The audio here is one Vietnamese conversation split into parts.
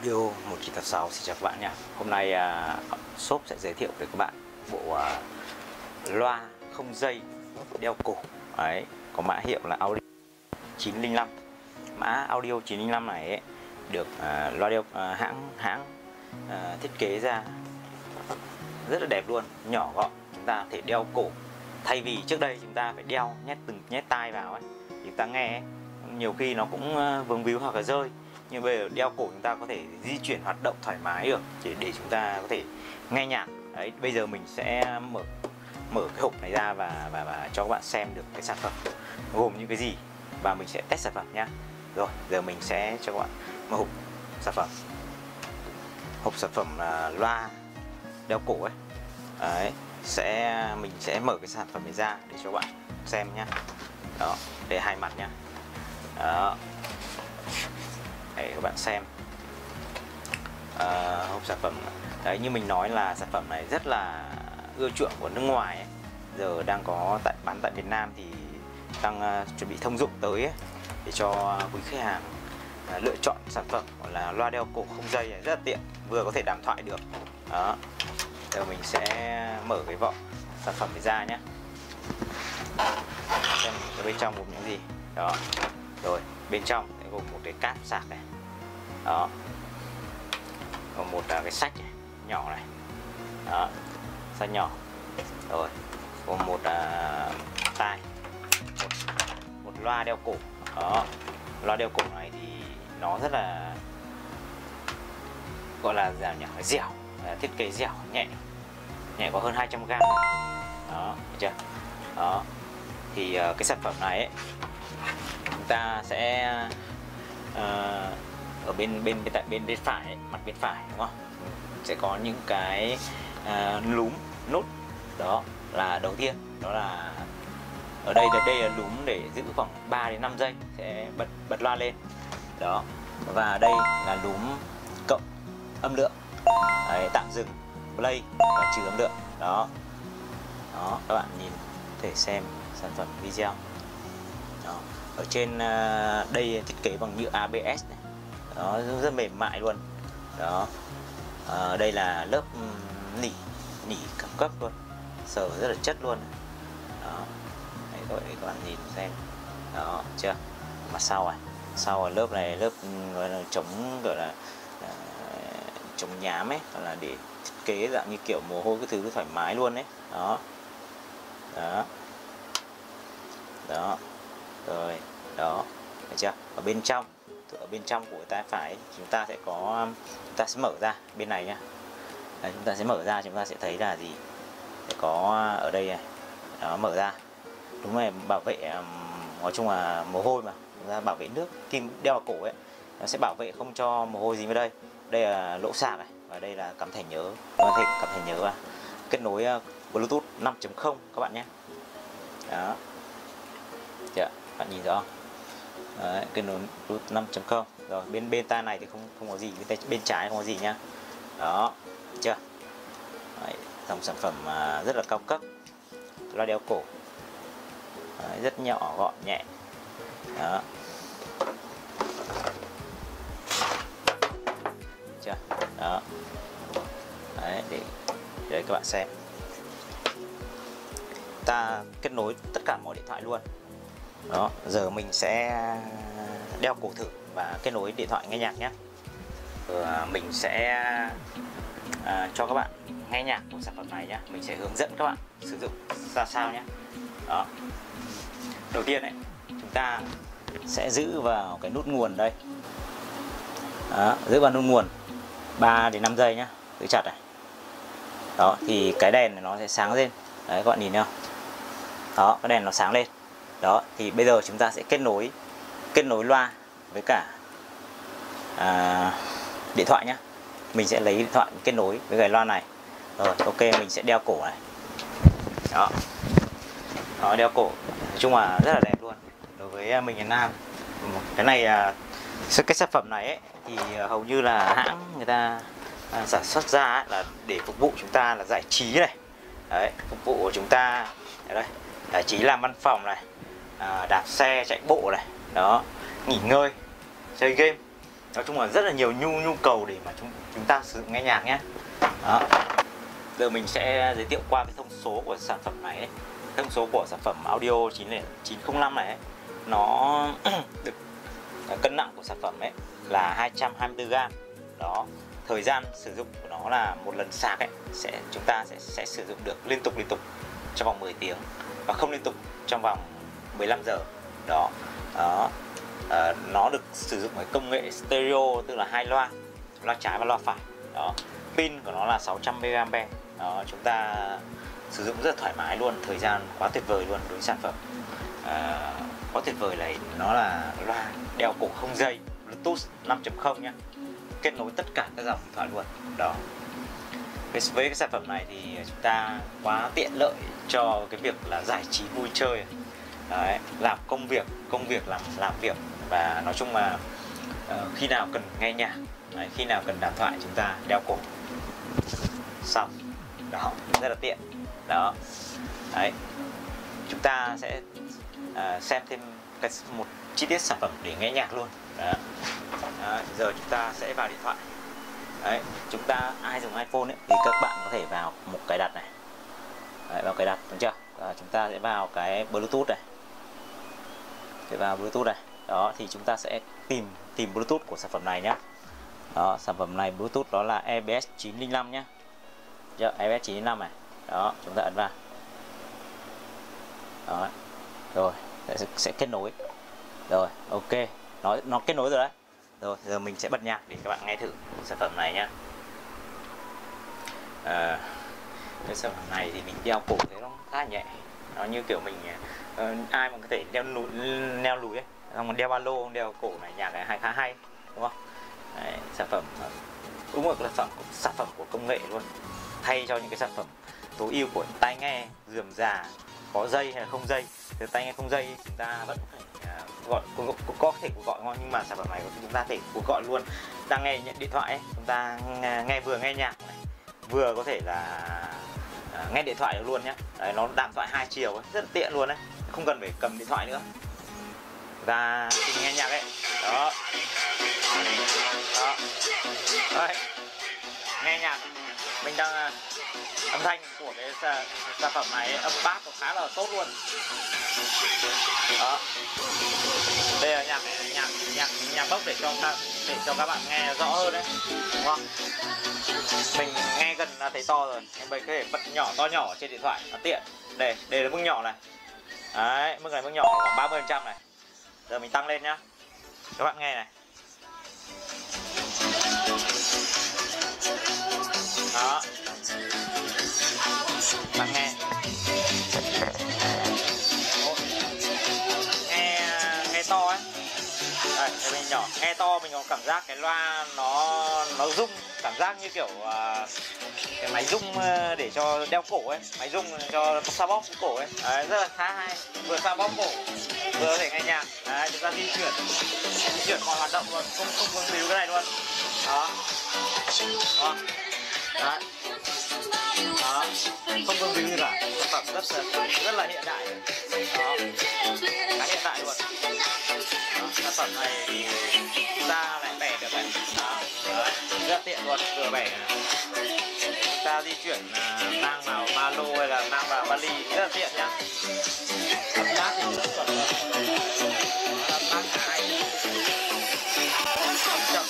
Audio 1986 xin chào các bạn nha. Hôm nay shop sẽ giới thiệu với các bạn bộ loa không dây đeo cổ. Đấy, có mã hiệu là Audio 905. Mã Audio 905 này ấy, được loa đeo hãng thiết kế ra rất là đẹp luôn, nhỏ gọn, chúng ta có thể đeo cổ. Thay vì trước đây chúng ta phải đeo nhét tai vào ấy, chúng ta nghe ấy, nhiều khi nó cũng vướng víu hoặc là rơi. Nhưng bây giờ đeo cổ chúng ta có thể di chuyển hoạt động thoải mái được, chỉ để chúng ta có thể nghe nhạc. Đấy, bây giờ mình sẽ mở cái hộp này ra và cho các bạn xem được cái sản phẩm gồm những cái gì, và mình sẽ test sản phẩm nhá. Rồi, giờ mình sẽ cho các bạn mở hộp sản phẩm. Hộp sản phẩm là loa đeo cổ ấy. Đấy, mình sẽ mở cái sản phẩm này ra để cho các bạn xem nhá. Đó, để hai mặt nhá. Đó, để các bạn xem hộp sản phẩm. Đấy, như mình nói là sản phẩm này rất là ưa chuộng của nước ngoài ấy. Giờ đang có bán tại Việt Nam thì đang chuẩn bị thông dụng tới ấy, để cho quý khách hàng lựa chọn sản phẩm gọi là loa đeo cổ không dây này, rất là tiện, vừa có thể đàm thoại được. Đó, giờ mình sẽ mở cái vỏ sản phẩm này ra nhé, xem ở bên trong gồm những gì. Đó, rồi bên trong sẽ gồm một cái cáp sạc này. Đó, còn một cái sách này, nhỏ này. Đó, sách nhỏ. Rồi, còn một tai, một loa đeo cổ. Đó, loa đeo cổ này thì nó rất là gọi là dẻo, thiết kế dẻo, nhẹ có hơn 200g. Đó, được chưa? Đó, thì cái sản phẩm này ấy, chúng ta sẽ ở bên phải ấy, mặt bên phải, đúng không? Sẽ có những cái núm nút. Đó là đầu tiên, đó là ở đây là núm để giữ khoảng 3 đến 5 giây sẽ bật loa lên. Đó, và đây là núm cộng âm lượng. Đấy, tạm dừng, play và trừ âm lượng. Đó, đó, các bạn nhìn thể xem sản phẩm video. Đó, ở trên đây thiết kế bằng nhựa ABS này. Đó, rất mềm mại luôn. Đó, đây là lớp nỉ cao cấp luôn, sờ rất là chất luôn. Đó, đấy, rồi các bạn nhìn xem. Đó, chưa? Mặt sau này, sau là lớp này, lớp gọi là chống, gọi là chống nhám ấy, hoặc là để thiết kế dạng như kiểu mồ hôi cái thứ thoải mái luôn đấy. Đó, đó, đó, rồi, đó, thấy chưa? Ở bên trong của tay phải chúng ta sẽ có, chúng ta sẽ mở ra bên này nhá. Đấy, chúng ta sẽ mở ra, chúng ta sẽ thấy là gì? Sẽ có ở đây này. Đó, mở ra. Đúng rồi, bảo vệ, nói chung là mồ hôi mà, chúng ta bảo vệ nước, kim đeo vào cổ ấy, nó sẽ bảo vệ không cho mồ hôi dính vào đây. Đây là lỗ sạc này, và đây là cắm thẻ nhớ, có thể cắm thẻ nhớ và kết nối Bluetooth 5.0 các bạn nhé. Đó, dạ, bạn nhìn rõ không? Đấy, kết nối Bluetooth 5.0. Rồi bên tai này thì không có gì, bên trái không có gì nhá. Đó, chưa? Đấy, dòng sản phẩm rất là cao cấp, loa đeo cổ. Đấy, rất nhỏ gọn nhẹ. Đó, chưa? Đó, đấy, để các bạn xem. Ta kết nối tất cả mọi điện thoại luôn. Đó, giờ mình sẽ đeo cổ thử và kết nối điện thoại nghe nhạc nhé. Mình sẽ cho các bạn nghe nhạc của sản phẩm này nhé. Mình sẽ hướng dẫn các bạn sử dụng ra sao nhé. Đó, đầu tiên này, chúng ta sẽ giữ vào cái nút nguồn đây. Đó, giữ vào nút nguồn 3 đến 5 giây nhé, giữ chặt này. Đó, thì cái đèn này nó sẽ sáng lên. Đấy, các bạn nhìn thấy không? Đó, cái đèn nó sáng lên. Đó, thì bây giờ chúng ta sẽ kết nối loa với cả điện thoại nhé. Mình sẽ lấy điện thoại kết nối với cái loa này. Rồi, ok, mình sẽ đeo cổ này. Đó, đó, đeo cổ, nói chung là rất là đẹp luôn. Đối với mình là nam, cái này cái sản phẩm này ấy, thì hầu như là hãng người ta sản xuất ra ấy, là để phục vụ chúng ta là giải trí này. Đấy, phục vụ của chúng ta đây, giải trí làm văn phòng này, đạp xe chạy bộ này. Đó, nghỉ ngơi, chơi game. nói chung là rất là nhiều nhu cầu để mà chúng ta sử dụng nghe nhạc nhé. Đó. Giờ mình sẽ giới thiệu qua cái thông số của sản phẩm này ấy. Thông số của sản phẩm audio 905 này ấy, nó được cân nặng của sản phẩm ấy là 224g. Đó, thời gian sử dụng của nó là một lần sạc ấy chúng ta sẽ sử dụng được liên tục trong vòng 10 tiếng và không liên tục trong vòng 15 giờ. Đó. Đó. Nó được sử dụng với công nghệ stereo, tức là hai loa trái và loa phải. Đó. Pin của nó là 600 mAh. Đó, chúng ta sử dụng rất là thoải mái luôn, thời gian quá tuyệt vời luôn đối với sản phẩm. Quá tuyệt vời này, nó là loa đeo cổ không dây Bluetooth 5.0 nhé, kết nối tất cả các dòng điện thoại luôn. Đó. Với cái sản phẩm này thì chúng ta quá tiện lợi cho cái việc là giải trí vui chơi. Đấy, làm công việc làm việc, và nói chung là khi nào cần nghe nhạc, khi nào cần đàm thoại chúng ta đeo cổ xong. Đó, rất là tiện. Đó. Đấy. Chúng ta sẽ xem thêm một chi tiết sản phẩm để nghe nhạc luôn. Đó. Đó, giờ chúng ta sẽ vào điện thoại. Đấy, chúng ta ai dùng iPhone ấy, thì các bạn có thể vào một cài đặt này. Đấy, vào cài đặt, đúng chưa? Chúng ta sẽ vào cái Bluetooth này. Để vào Bluetooth này. Đó, thì chúng ta sẽ tìm Bluetooth của sản phẩm này nhé. Đó, sản phẩm này Bluetooth đó là EBS 905 nhé. EBS 905 này. Đó, chúng ta ấn vào. Đó. Rồi, sẽ kết nối. Rồi, ok. Nó kết nối rồi đấy. Rồi, giờ mình sẽ bật nhạc để các bạn nghe thử sản phẩm này nhé. Cái sản phẩm này thì mình đeo cổ thấy nó khá nhẹ. Nó như kiểu mình ai mà có thể neo lùi ấy, xong đeo ba lô, đeo cổ này, nhạc này khá hay, đúng không? Đấy, sản phẩm đúng là sản phẩm của công nghệ luôn, thay cho những cái sản phẩm tối ưu của tai nghe rườm rà có dây hay là không dây. Từ tai nghe không dây chúng ta vẫn phải gọi có thể cuộc gọi ngon, nhưng mà sản phẩm này chúng ta thể cuộc gọi luôn. Đang nghe điện thoại ấy, chúng ta vừa nghe nhạc này, vừa có thể là nghe điện thoại được luôn nhé. Đấy, nó đàm thoại hai chiều ấy, rất là tiện luôn đấy, không cần phải cầm điện thoại nữa. Và khi nghe nhạc ấy, đó. Đó. Đấy. Nghe nhạc mình đang âm thanh của cái sản phẩm này, âm bass khá là tốt luôn. Đó. Đây là nhạc bốc để cho các bạn nghe rõ hơn đấy, đúng không? Mình nghe gần là thấy to rồi, nhưng mình có thể bật nhỏ to nhỏ trên điện thoại, nó tiện. Đây là mức nhỏ này. Đấy, mức này mức nhỏ khoảng 30% này. Giờ mình tăng lên nhá, các bạn nghe này. Đó, bạn nghe to ấy. Đây mình nhỏ, nghe to mình có cảm giác cái loa nó rung, cảm giác như kiểu cái máy rung để cho đeo cổ ấy, máy rung cho xoa bóp cổ ấy. Đấy, rất là khá hay, vừa xoa bóp cổ vừa có thể nghe nhạc. Đấy, chúng ta di chuyển mọi hoạt động luôn, không vướng víu cái này luôn. Đó. Đó. Đấy. Đó, không vướng víu gì cả, sản phẩm rất là hiện đại. Đó, khá hiện đại luôn. Đó, sản phẩm này chúng ta lại bẻ được này. Đó, đấy, rất tiện luôn, vừa bẻ này. Chúng ta di chuyển mang vào ba lô hay là mang vào vali rất là tiện nhá. Âm tác thì rất chuẩn luôn. Âm tác khá hay. Âm chậm.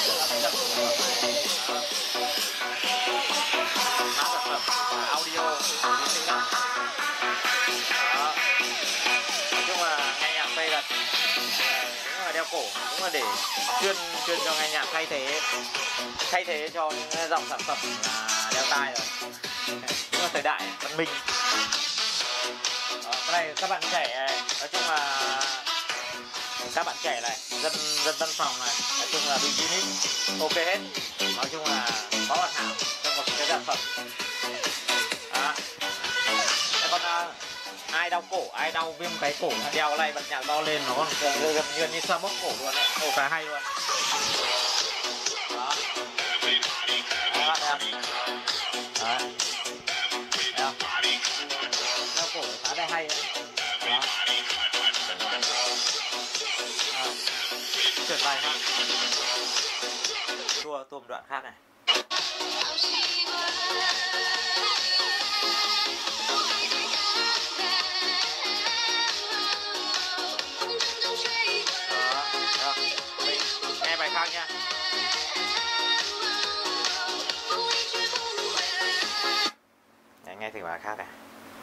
Sản phẩm audio sinh năng. Đó. Nói chung là nghe nhạc phê thật. Đúng là đeo cổ, đúng là để chuyên cho nghe nhạc, thay thế cho những dòng sản phẩm là đeo tai rồi. Đúng là thời đại văn minh. Đó, cái này các bạn trẻ, nói chung là các bạn trẻ này, dân văn phòng này, nói chung là business ok hết. Nói chung là quá hoàn hảo trong một cái sản phẩm. Đó. Còn ai đau cổ, ai đau viêm cái cổ, đeo này bật nhạc to lên nó còn gần như xoa bóp cổ luôn đấy, khá hay luôn. Đó. Đó, thấy không? Đấy. Thấy không? Đeo cổ khá là hay đấy. Đó. Đó. Chuyển bài ha. tua một đoạn khác này. Đó, mình nghe bài khác nha. Đấy, nghe thử bài khác này.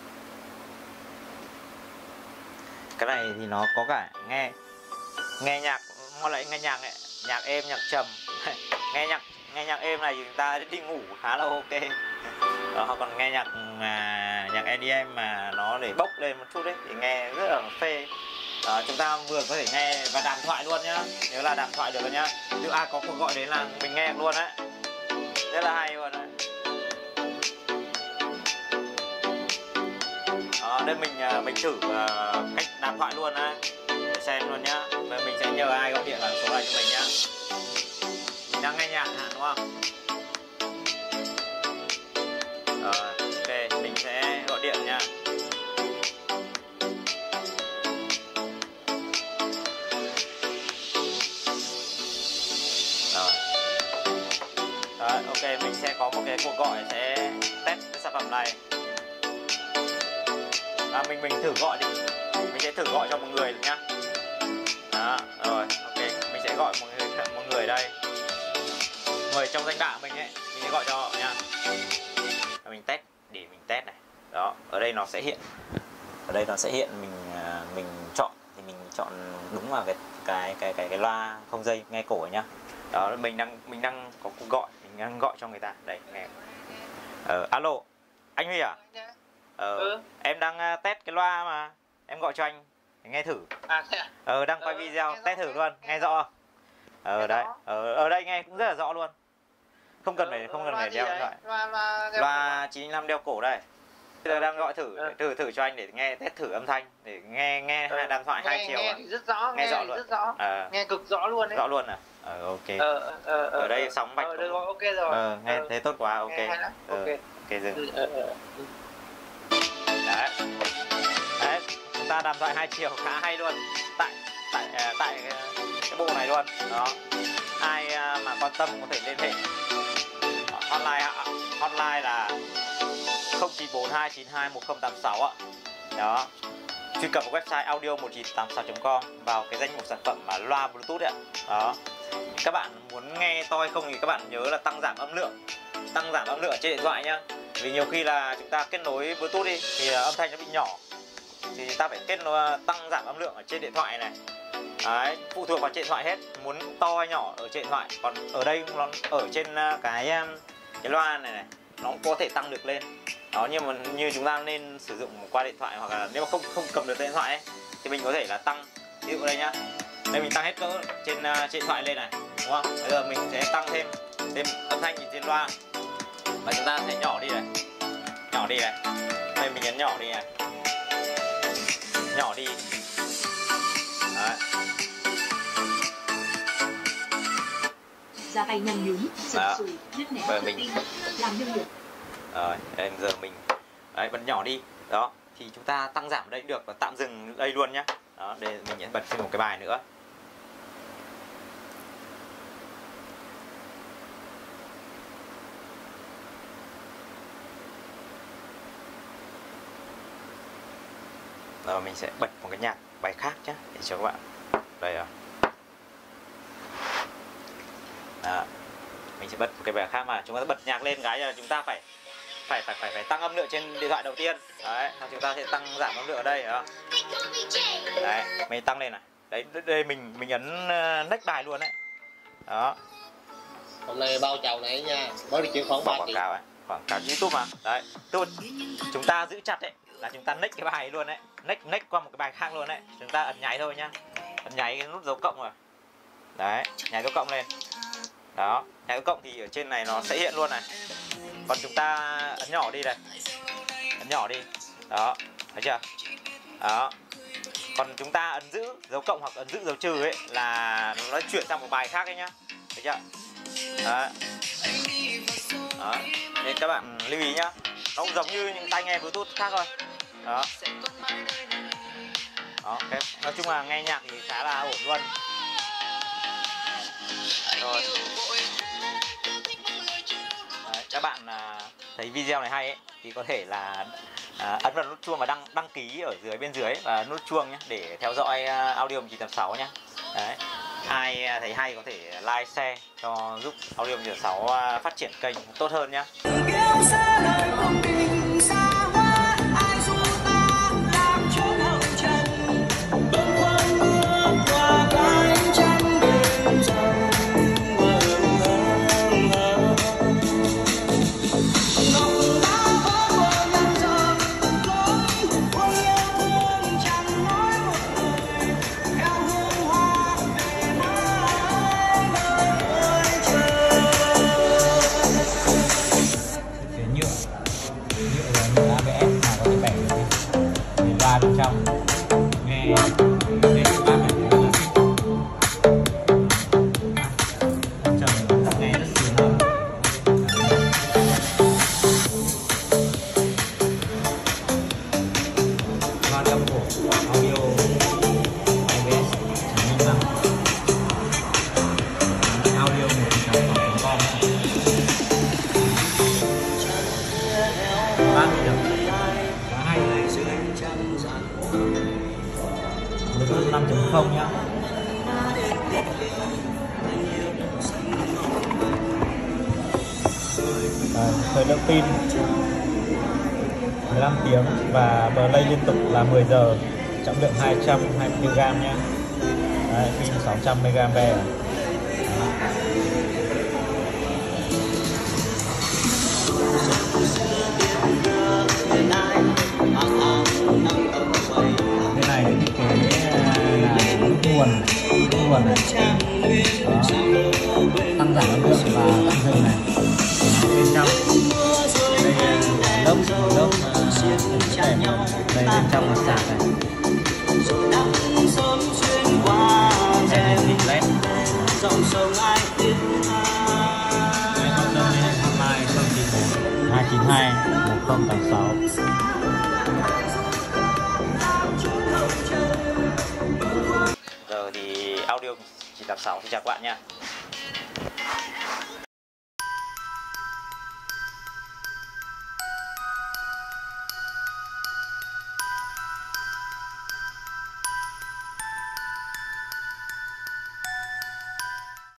Cái này thì nó có cả nghe nhạc, nó lại nghe nhạc ấy, nhạc êm, nhạc trầm. nghe nhạc êm này thì chúng ta đi ngủ khá là ok. Đó, hoặc còn nghe nhạc EDM mà nó để bốc lên một chút đấy thì nghe rất là phê. Đó, chúng ta vừa có thể nghe và đàm thoại luôn nhá, nhớ là đàm thoại được rồi nhá. Nếu ai có cuộc gọi đến là mình nghe luôn đấy, rất là hay luôn đấy. Đó, đây mình thử cách đàm thoại luôn á, để xem luôn nhá. Và mình sẽ nhờ ai gọi điện vào số này cho mình nhá. Mình đang nghe nhạc hẳn đúng không? Ok, mình sẽ gọi điện nha. Rồi. Đấy, ok, mình sẽ có một cái cuộc gọi sẽ test cái sản phẩm này. Mình thử gọi đi. Mình sẽ thử gọi cho một người nhá. Đó, rồi, ok, mình sẽ gọi một người đây. Người trong danh bạ mình ấy, mình sẽ gọi cho họ nha. Mình test để mình test này. Đó, ở đây nó sẽ hiện. Ở đây nó sẽ hiện mình chọn thì mình chọn đúng vào cái loa không dây nghe cổ nhá. Đó, mình đang có cuộc gọi, mình đang gọi cho người ta. Đây, nghe. Alo, anh Huy à? Em đang test cái loa mà em gọi cho anh nghe thử. Đang quay video test thử luôn, nghe rõ không? Đấy, ở đây nghe cũng rất là rõ luôn. Không cần phải đeo điện thoại. Loa 95 đeo cổ đây. Bây giờ đang gọi thử cho anh để nghe test thử âm thanh để nghe đàm thoại hai chiều. Nghe thì rất rõ, nghe rõ luôn. rất rõ. Nghe cực rõ luôn đấy. Rõ luôn à? Ok. Ở đây sóng bạch. Được rồi, ok rồi. Nghe thế tốt quá, ok. Ok. Ok dừng. Đấy. Đấy, chúng ta đàm thoại hai chiều khá hay luôn. Tại cái bộ này luôn. Đó. Ai mà quan tâm có thể liên hệ. Hotline là 0942921086 ạ. Đó. Truy cập vào website audio1986.com vào cái danh mục sản phẩm mà loa Bluetooth ạ. Đó. Các bạn muốn nghe to hay không thì các bạn nhớ là tăng giảm âm lượng trên điện thoại nhá. Vì nhiều khi là chúng ta kết nối Bluetooth đi thì âm thanh nó bị nhỏ. Thì chúng ta phải tăng giảm âm lượng ở trên điện thoại này. Đấy, phụ thuộc vào trên điện thoại hết, muốn to hay nhỏ ở trên điện thoại. Còn ở đây nó ở trên cái loa này nó cũng có thể tăng được lên. Đó, nhưng mà như chúng ta nên sử dụng qua điện thoại, hoặc là nếu mà không cầm được điện thoại ấy, thì mình có thể là tăng. Ví dụ đây nhá, đây mình tăng hết cỡ trên điện thoại lên này, đúng không? Bây giờ mình sẽ tăng thêm âm thanh trên loa và chúng ta sẽ nhỏ đi này, đây mình nhấn nhỏ đi này, nhỏ đi. Đấy. Ra tay nhanh nhún, sần sùi, nứt nẻ và mình làm nương được. Rồi, giờ mình bật nhỏ đi. Đó, thì chúng ta tăng giảm đây được và tạm dừng đây luôn nhá. Đó, để mình nhấn bật thêm một cái bài nữa. Rồi mình sẽ bật một cái bài khác nhé để cho các bạn. Đây rồi. Đó. Mình sẽ bật một cái bài khác mà chúng ta bật nhạc lên cái là chúng ta phải tăng âm lượng trên điện thoại đầu tiên. Đấy, chúng ta sẽ tăng giảm âm lượng ở đây, đó. Đấy, mình tăng lên này. Đấy, đây mình ấn next bài luôn đấy. Đó. Hôm nay bao chầu này nha, mới được chuyển khoản 3 triệu. Quảng cáo YouTube mà. Đấy, chúng ta giữ chặt đấy là chúng ta next cái bài luôn đấy. Next qua một cái bài khác luôn đấy. Chúng ta ấn nháy thôi nhá. Ấn nháy cái nút dấu cộng rồi. Đấy, nháy dấu cộng lên. Đó, nháy dấu cộng thì ở trên này nó sẽ hiện luôn này. Còn chúng ta ấn nhỏ đi này. Ấn nhỏ đi. Đó, thấy chưa? Đó. Còn chúng ta ấn giữ dấu cộng hoặc ấn giữ dấu trừ ấy là nó chuyển sang một bài khác ấy nhá. Thấy chưa? Đó. Đó. Nên các bạn lưu ý nhá. Nó cũng giống như những tai nghe Bluetooth khác thôi. Đó. Đó, nói chung là nghe nhạc thì khá là ổn luôn. Rồi. các bạn thấy video này hay ấy, thì có thể là ấn vào nút chuông và đăng ký ở bên dưới và nút chuông nhé, để theo dõi audio 1986 nhé. Đấy. Ai thấy hay có thể like, share cho giúp audio 1986 phát triển kênh tốt hơn nhé. Trong nghe nghe ba mẹ chồng nghe rất sướng hơn. Loa trong cổ audio IBS chứng minh rằng audio một sản phẩm của con 30 đồng và hay Bluetooth 5.0 nhá. Thời lượng pin 15 tiếng và play liên tục là 10 giờ, trọng lượng 220kg nhé. Đấy, pin 600 mAh. Cái này thiết kế là nguồn này. Đó. Tăng giảm âm lượng và tăng dây này. Bên trong đây là lớp đây bên trong là sạc này. Đây là đèn led. Đây con đơn liên hệ hotline 094 292 1086. Giờ thì audio 1986 xin chào các bạn nha.